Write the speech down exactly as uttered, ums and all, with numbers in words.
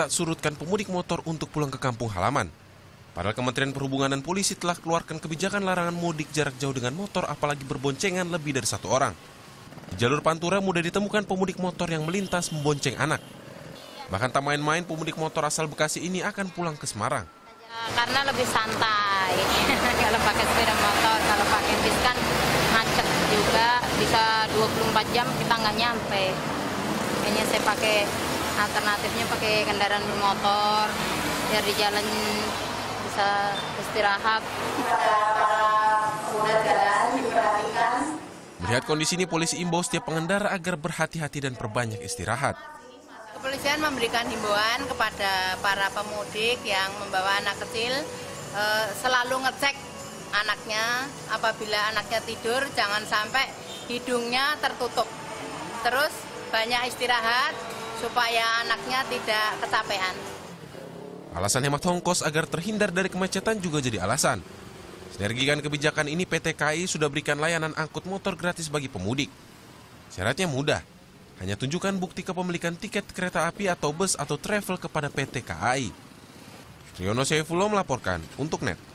tak surutkan pemudik motor untuk pulang ke kampung halaman. Padahal Kementerian Perhubungan dan polisi telah keluarkan kebijakan larangan mudik jarak jauh dengan motor apalagi berboncengan lebih dari satu orang. Di jalur Pantura mudah ditemukan pemudik motor yang melintas membonceng anak. Bahkan tak main-main pemudik motor asal Bekasi ini akan pulang ke Semarang. Karena lebih santai, kalau pakai sepeda motor, kalau pakai bis kan macet juga, bisa dua puluh empat jam kita nggak nyampe. Kayaknya saya pakai alternatifnya pakai kendaraan bermotor, biar di jalan bisa istirahat. Melihat kondisi ini, polisi imbau setiap pengendara agar berhati-hati dan perbanyak istirahat. Kepolisian memberikan himbauan kepada para pemudik yang membawa anak kecil eh, selalu ngecek anaknya. Apabila anaknya tidur, jangan sampai hidungnya tertutup. Terus banyak istirahat supaya anaknya tidak kecapean. Alasan hemat ongkos agar terhindar dari kemacetan juga jadi alasan. Sinergikan kebijakan ini, P T K A I sudah berikan layanan angkut motor gratis bagi pemudik. Syaratnya mudah. Hanya tunjukkan bukti kepemilikan tiket kereta api atau bus atau travel kepada P T K A I. Riono Saifullah melaporkan untuk N E T.